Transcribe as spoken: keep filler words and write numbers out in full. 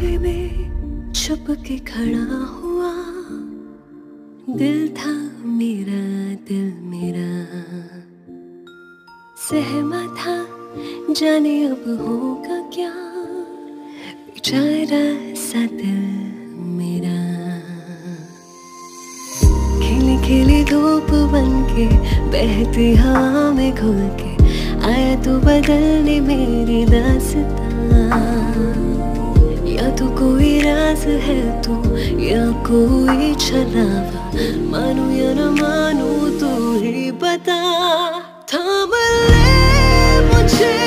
कमरे में छुप के खड़ा हुआ, दिल था मेरा दिल मेरा, सहमा था जाने अब होगा क्या, बेचारा सा दिल मेरा। खिली खिली धूप बनके बहती हवा में घुल के आया तू बदलने मेरी दास्तां। या तो कोई राज है तू या कोई छलावा, मानू या न मानू तू ही बता। थाम ले मुझे